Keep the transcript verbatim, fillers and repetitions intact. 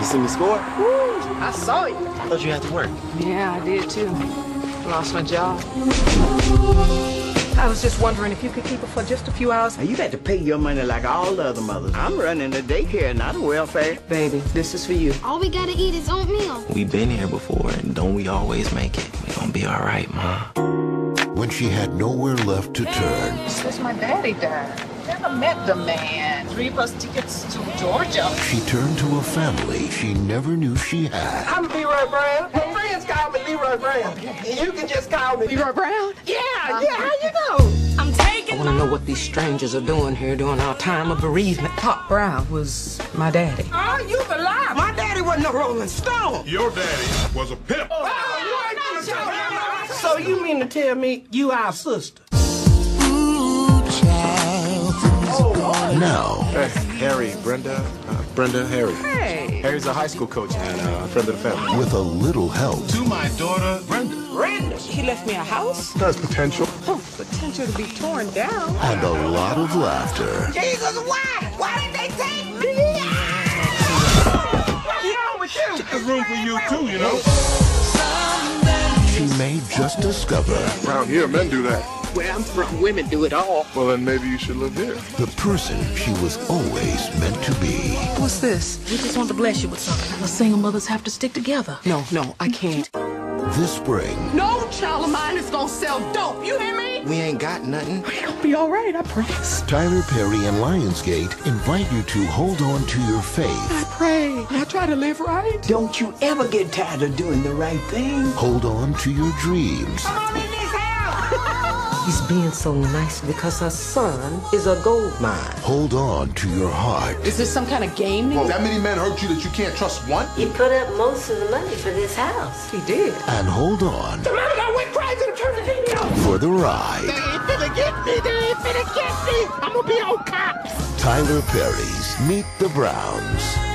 You see me score? Woo, I saw you. Thought you had to work. Yeah, I did too. Lost my job. I was just wondering if you could keep her for just a few hours. Now you got to pay your money like all the other mothers. I'm running the daycare, not a welfare. Baby, this is for you. All we gotta eat is oatmeal. We been here before, and don't we always make it? We gonna be all right, Mom. When she had nowhere left to turn, Since my daddy died, never met the man. Three bus tickets to Georgia. she turned to a family she never knew she had. I'm Leroy Brown. My friends call me Leroy Brown. And you can just call me Leroy Brown? Yeah, yeah, how you know? I'm taking I want to know what these strangers are doing here during our time of bereavement. Pop Brown was my daddy. Oh, you the lie. My daddy wasn't a Rolling Stone. Your daddy was a pimp. So you mean to tell me you our sister? Now, Hey, Harry, Brenda, uh, Brenda, Harry. Hey. Harry's a high school coach and uh, a friend of the family. with a little help, To my daughter, Brenda. Brandon, he left me a house? That's potential. Oh, potential to be torn down. and a lot of laughter. Jesus, why? Why did they take me? What's wrong with you? There's room for you too, you know. She may just discover Around here, men do that. Where I'm from, women do it all. Well, then maybe you should live here. the person she was always meant to be. What's this? We just want to bless you with something. The single mothers have to stick together. No, no, I can't. This spring, No child of mine is gonna sell dope. You hear me? We ain't got nothing. It'll be all right, I promise. Tyler Perry and Lionsgate invite you to hold on to your faith, I pray. I try to live right. Don't you ever get tired of doing the right thing. hold on to your dreams, I'm in this house. He's being so nice because her son is a gold mine. hold on to your heart, Is this some kind of game? That many men hurt you that you can't trust one? He put up most of the money for this house. He did. and hold on The man that went crazy to turn the T V off. for the ride. They ain't finna get me. They ain't finna get me. I'm gonna be on cops. Tyler Perry's Meet the Browns.